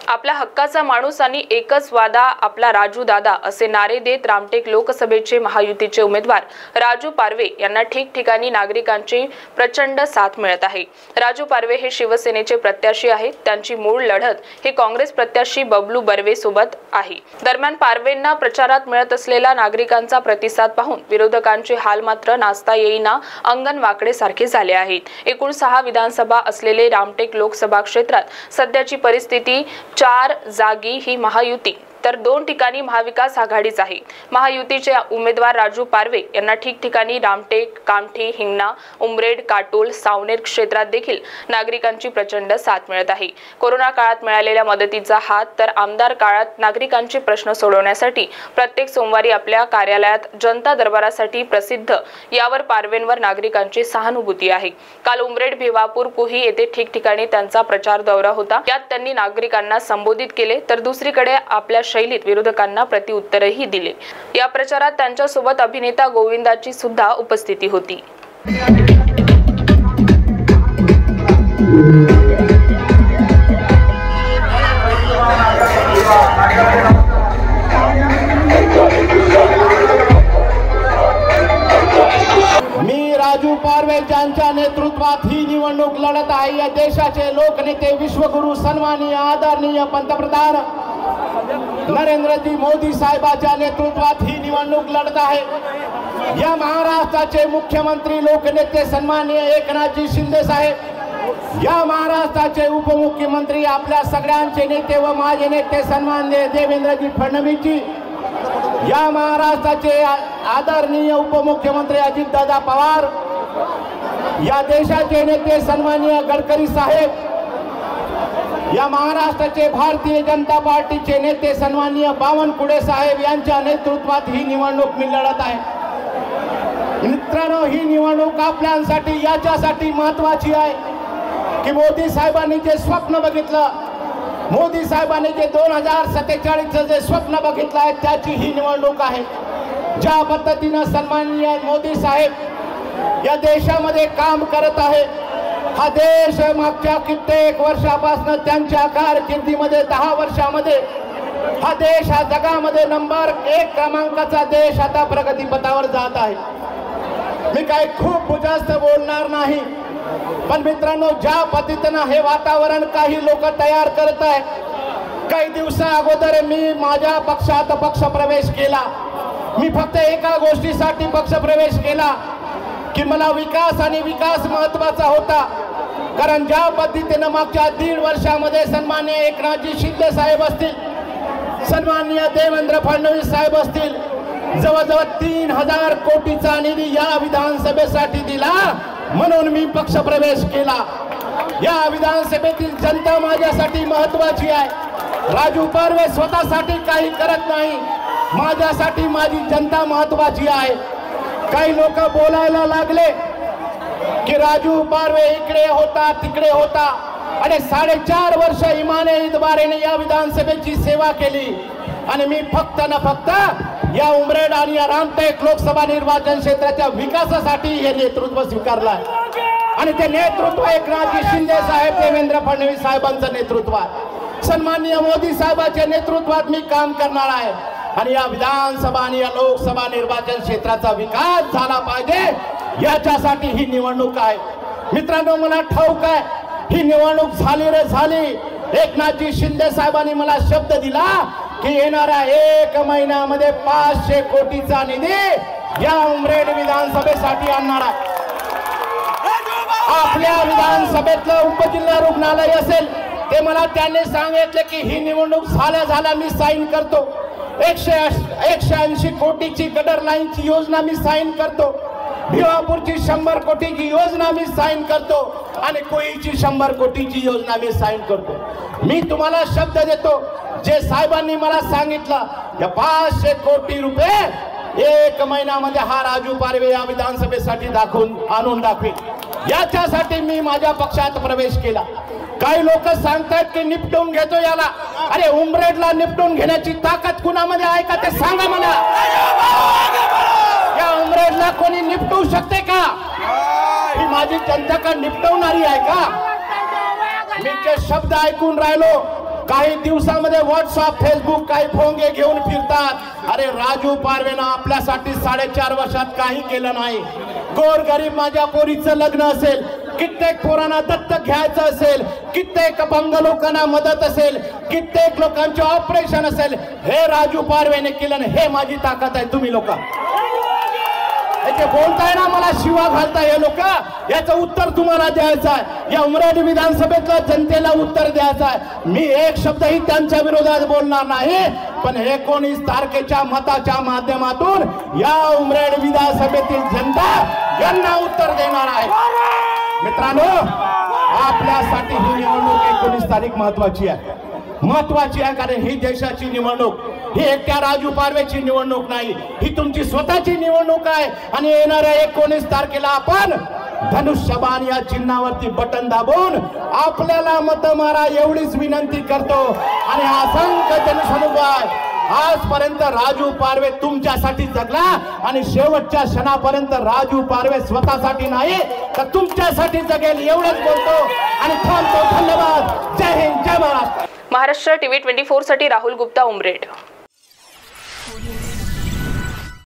आपला हक्काचा माणूस आणि एकच वादा आपला राजू दादा असे नारे देत रामटेक लोकसभेचे महायुतीचे उमेदवार राजू पारवे यांना ठिकठिकाणी नागरिकांची प्रचंड साथ मिळत आहे। राजू पारवे हे शिवसेनेचे प्रत्याशी आहेत। त्यांची मूळ लढत ही काँग्रेस प्रत्याशी बबलू बर्वे सोबत आहे। दरम्यान पारवेंना प्रचारात मिळत असलेला नागरिकांचा प्रतिसाद पाहून विरोधकांचे हाल मात्र नाचता येईना अंगण वाकडे सारखे झाले आहेत। एकूण 6 विधानसभा असलेले रामटेक लोकसभा क्षेत्रात सध्याची परिस्थिती 4 जागी ही महायुती तर 2 ठिकाणी महाविकास आघाडीच आहे। महायुतीचे उमेदवार राजू पारवे यांना ठिकठिकाणी रामटेक, कामठी, हिंगणा, उमरेड, काटोल, सावनेर क्षेत्रात देखील नागरिकांची प्रचंड साथ मिळत आहे। कोरोना काळात मिळालेल्या मदतीचा हात तर आमदार काळात नागरिकांचे प्रश्न सोडवण्यासाठी प्रत्येक सोमवारी आपल्या कार्यालयात जनता दरबारासाठी प्रसिद्ध यावर पारवेंवर नागरिकांची सहानुभूती आहे। काल उमरेड, भिवापूर, कुही येथे ठिकठिकाणी त्यांचा प्रचार दौरा होता। यात त्यांनी नागरिकांना संबोधित केले तर दुसरीकडे आपल्या शैलीत विरोधकांना प्रतिउत्तरही दिले। या प्रचारात त्यांच्या सोबत अभिनेता गोविंदाची सुद्धा उपस्थिती होती। मी राजू पारवे यांच्या नेतृत्वात ही निवडणूक लढत आहे। या देशाचे लोकनेते, विश्वगुरु, सन्माननीय आदरणीय पंतप्रधान नरेंद्रजी मोदी साहेबांच्या नेतृत्वात ही निवडणूक लढत आहे। या महाराष्ट्राचे मुख्यमंत्री लोकनेते सन्माननीय एकनाथजी शिंदे साहेब, या महाराष्ट्राचे उपमुख्यमंत्री आपल्या सगळ्यांचे नेते व माझे नेते सन्माननीय देवेंद्रजी फडणवीसजी, या महाराष्ट्राचे आदरणीय उपमुख्यमंत्री अजितदादा पवार, या देशाचे नेते सन्माननीय गडकरी साहेब, या महाराष्ट्राचे भारतीय जनता पार्टीचे नेते सन्माननीय बावनकुळे साहेब यांच्या नेतृत्वात ही निवडणूक मी लढत आहे। मित्रांनो, ही निवडणूक आपल्यासाठी याच्यासाठी महत्त्वाची आहे की मोदी साहेबांनी जे स्वप्न बघितलं, मोदी साहेबांनी जे 2047 जे स्वप्न बघितलं आहे त्याची ही निवडणूक आहे। ज्या पद्धतीने सन्माननीय मोदी साहेब या देशामध्ये काम करत आहे, हा देश मागच्या कित्येक वर्षापासून त्यांच्या कारकिर्दीमध्ये 10 वर्षामध्ये हा देश हा जगामध्ये नंबर 1 क्रमांकाचा देश आता प्रगतीपथावर जात आहे। मी काही खूप जास्त बोलणार नाही, पण मित्रांनो, ज्या पद्धतीने हे वातावरण काही लोक तयार करत आहे, काही दिवसा अगोदर मी माझ्या पक्षात पक्षप्रवेश केला। मी फक्त एका गोष्टीसाठी पक्षप्रवेश केला की मला विकास आणि विकास महत्त्वाचा होता। कारण ज्या पद्धतीने मागच्या 1.5 वर्षामध्ये सन्माननीय एकनाथजी शिंदे साहेब असतील, सन्माननीय देवेंद्र फडणवीस साहेब असतील, जवळजवळ 3000 कोटीचा निधी या विधानसभेसाठी दिला, म्हणून मी पक्षप्रवेश केला। या विधानसभेतील जनता माझ्यासाठी महत्त्वाची आहे। राजू पारवे स्वतःसाठी काही करत नाही, माझ्यासाठी माझी जनता महत्त्वाची आहे। काही लोक बोलायला लागले की राजू पारवे इकडे होता तिकडे होता, आणि 4.5 वर्ष इमाने इतबारेने या विधानसभेची सेवा केली, आणि मी फक्त ना फक्त या उमरेड आणि या रामटेक लोकसभा निर्वाचन क्षेत्राच्या विकासासाठी हे नेतृत्व स्वीकारलं आहे। आणि ते नेतृत्व एकनाथजी शिंदे साहेब, देवेंद्र फडणवीस साहेबांचं नेतृत्व आहे। सन्माननीय मोदी साहेबांच्या नेतृत्वात मी काम करणार आहे, आणि या विधानसभा आणि या लोकसभा निर्वाचन क्षेत्राचा विकास झाला पाहिजे, याच्यासाठी ही निवडणूक आहे। मित्रांनो, मला ठाऊक आहे ही निवडणूक झाली रे झाली। एकनाथजी शिंदे साहेबांनी मला शब्द दिला की येणाऱ्या 1 महिन्यामध्ये 500 कोटीचा निधी या उमरेड विधानसभेसाठी आणणार आहे। आपल्या विधानसभेतलं उपजिल्हा रुग्णालय असेल ते मला त्यांनी सांगितले की ही निवडणूक झाल्या मी साईन करतो। 180 कोटीची गटर लाईनची योजना मी साईन करतो, भिवापूरची 100 कोटीची योजना मी साईन करतो, आणि कोईची 100 कोटीची योजना मी साईन करतो। मी तुम्हाला शब्द देतो, जे साहेबांनी मला सांगितलं, या 500 कोटी रुपये 1 महिन्यामध्ये हा राजू पारवे या विधानसभेसाठी आणून दाखवेल। याच्यासाठी मी माझ्या पक्षात प्रवेश केला। काही लोक सांगतात की निपटून घेतो याला, अरे उमरेडला निपटून घेण्याची ताकद कुणामध्ये आहे का ते सांगा मला। या उमरेडला कोणी निपटू शकते का? ही माझी जनता का निपटवणारी आहे का? मी जे शब्द ऐकून राहिलो काही दिवसामध्ये व्हॉट्सअप फेसबुक काही भोंगे घेऊन फिरतात। अरे राजू पारवेनं आपल्यासाठी 4.5 वर्षात काही केलं नाही। गोरगरीब माझ्या पोरीचं लग्न असेल, कित्येक पोरांना दत्तक घ्यायचं असेल, कित्येक अपंग लोकांना मदत असेल, कित्येक लोकांचे ऑपरेशन असेल, हे राजू पारवेने केलं। हे माझी ताकद आहे। तुम्ही लोक ते बोलताय ना, मला शिवा घालताय हे लोक, याचं उत्तर तुम्हाला द्यायचं आहे। या उमरेड विधानसभेतल्या जनतेला उत्तर द्यायचं आहे। मी एक शब्दही त्यांच्या विरोधात बोलणार नाही, पण 19 तारखेच्या मताच्या माध्यमातून या उमरेड विधानसभेतील जनता यांना उत्तर देणार आहे। मित्रांनो, आपल्यासाठी ही निवडणूक 19 तारीख महत्वाची आहे। महत्वाची आहे कारण ही देशाची निवडणूक, ही एकट्या राजू पारवेची निवडणूक नाही, ही तुमची स्वतःची निवडणूक आहे। आणि येणाऱ्या 19 तारखेला आपण धनुष्यबाण या चिन्हावरती बटन दाबून आपल्याला मत मारा एवढीच विनंती करतो। आणि असंख्य जनसमुदाय आजपर्यंत राजू पारवे तुमच्यासाठी जगला आणि शेवटच्या क्षणापर्यंत राजू पारवे स्वतःसाठी नाही तर तुमच्यासाठी जगेल एवढंच बोलतो आणि थांबतो। धन्यवाद। जय हिंद, जय महाराष्ट्र। महाराष्ट्र टीव्ही 24 साठी राहुल गुप्ता, उमरेड।